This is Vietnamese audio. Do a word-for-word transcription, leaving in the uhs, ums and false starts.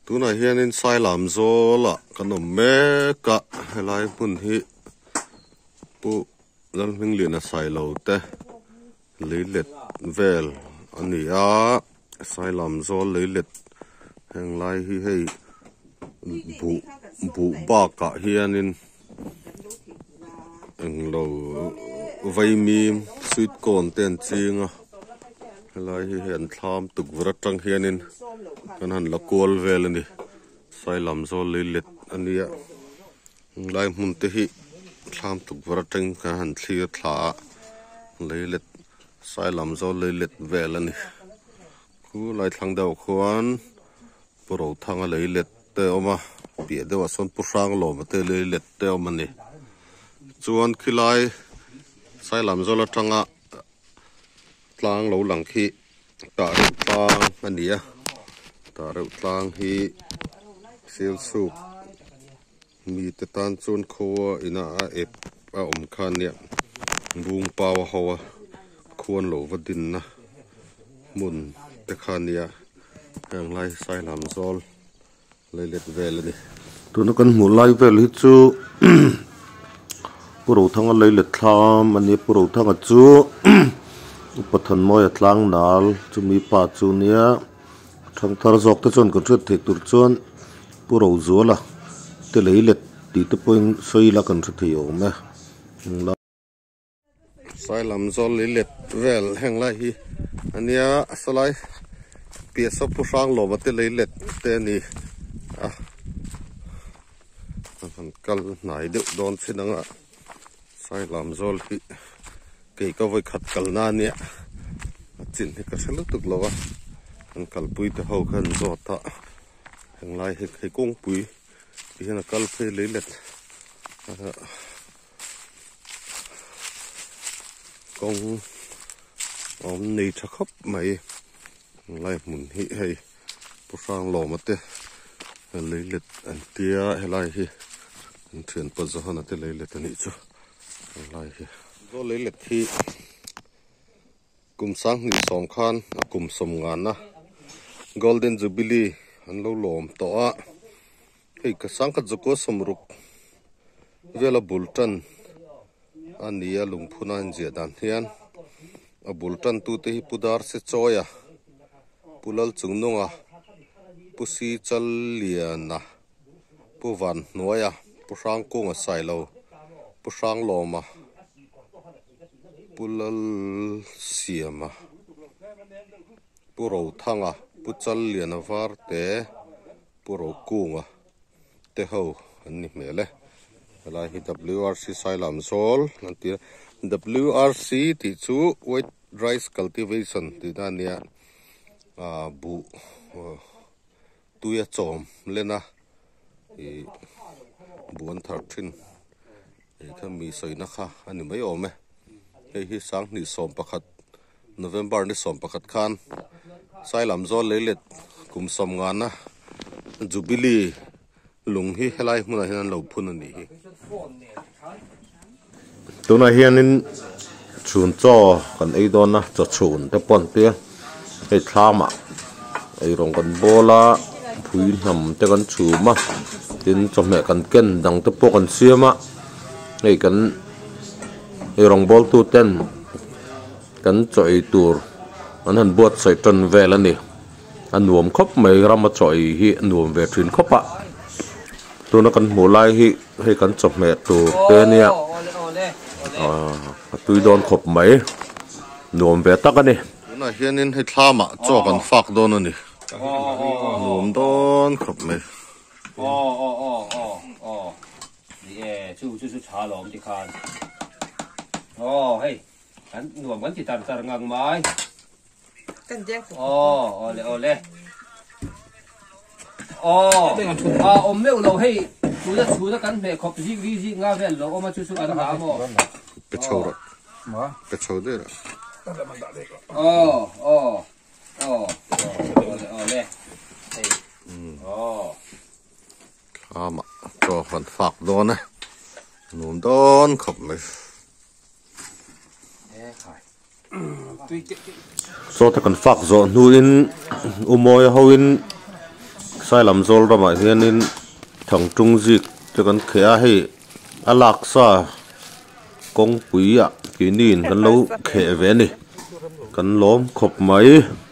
tu na hian in sai lam zo la kanom me ka helai mun hi pu lal ming lina sai lo te leilet vel ani a sai lam zo leilet heng lai hi hei bu bu ba ka hian in eng lo vai mi sweet corn ten chinga helai hi hian thlam tuk vra tang hian in kan han la kol vel ani sai lam zo leilet ani a lai mun te hi thlam tuk vra tang kan han thlir thla leilet sai lam zo leilet vel ani khu lai thlang deuh khuan puro thanga leilet te oma pia deuh son pusang lo ma te leilet te oma ni chuan khilai sai lam zo la tanga tlang lo lang khi ta reuh tlang ani a ta reuh tlang hi sel sup mi te tan chuan khaw ina a ep a om khan nia bung paw hawa khuan lo vadin na mun te khan nia hang lai sai lam zol leilet vel ani tuna kan hmu lai vel hi chu puro thanga leilet thlam ani puro thanga chu pathan moi atlang nal chumi pa chu nia thang thar jok te chon ko thret thek tur chuan puro zola te leilet ti te point soi la kan thre thei awm e sai lam zol leilet vel heng lai hi ania asalai pia so pusang lo ma te leilet te ni a han kal nai deuh don chinanga sai lam zol hi ke ka voi khat kal na nia chin hi ka selu tuk lawa an kal pui te ho khan zo ta heng lai hi khai kong pui hi na kal phei leilet kong om nei tha khop mai lai mun hi hei pusang lo ma te leilet an tia helai hi an thian pa zo hana te leilet ani chu lai hi zo leilet hi kum sang ni som khan kum som nga na golden jubilee an lo lom to a hei ka sang ka joko somruk vela bultan ania lungphunan je dan hian a bultan tu te hi pudar se choya pulal chungnunga pusi chal liana puvan noya pusang konga sailo pusang loma pulal siama puro thanga puchal liana var te puro kunga te ho ani mele lai hi W R C sai lam zol nanti W R C ti chu white rice cultivation ti dania a bu tuya chom lena i buan thirteen e khami soina kha ani mai ome hei hi sang ni som pakhat November ni som pakhat khan sai lam zol leilet kum som nga na jubilee lung hi helai hmuna hian lo phun ani hi tuna hianin chun cho kan ei don na cho chun te pon te ei thlama ei rong kan bola phui nam te kan chuma tin chome kan ken dang te po kan siama ei kan ei rong bol tu ten kan choi tur an han bot sai ton vel ani an nuam khop mai ram choi hi nuam ve thin khopa tuna kan mulai hi hei kan chome tu te nia a tui don khop mai nuam ve tak ani na hianin hei thlama cho kan fak don ani nuam don khop mai o o o o o ni e chu chu chu cha lom ti khan o hei kan nuam kan ti tar tar ngang mai kan je o o le o le o a om meu lo hei chu da chu da kan me khop ji ri ji nga vel lo o ma chu chu an ha mo pe chora ma pe chode ra o o o o le hei o ama cho kan fak don na nuam don khop mai so ta kan fak zo nu in umoy hoin sai lam zol ra ma hian in thang tung zik te kan khea hei alaksa kong pui a kinin kan lo khe ve ni kan lom khop mai